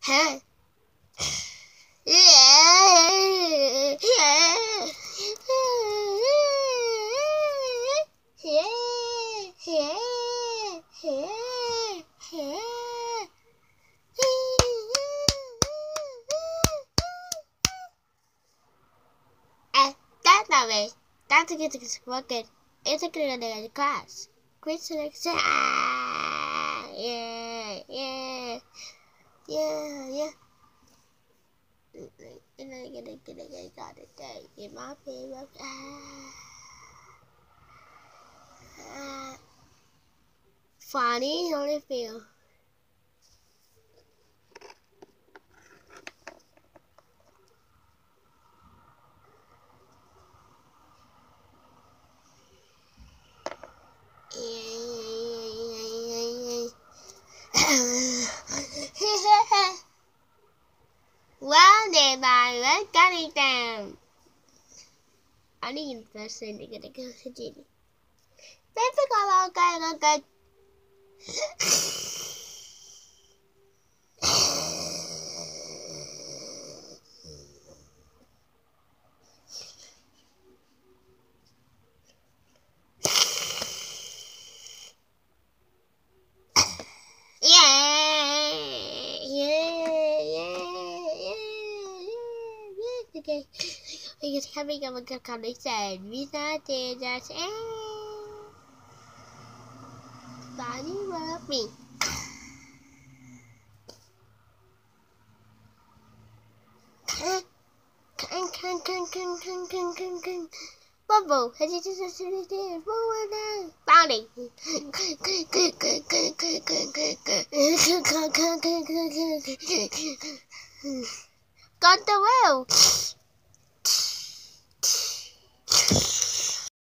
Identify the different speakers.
Speaker 1: That's not me. That's a good fucking. It's a good class. Quit selection. Yeah. And I'm gonna got it in my favorite. Funny, how do you feel? Well, đề bài với cái đi tạm. Anh đi nhìn phải xem để cái gì. Bé phải coi cái. Okay. Because having a good connection, visa just body love me. Bubble, has it just a body? Got the wheel.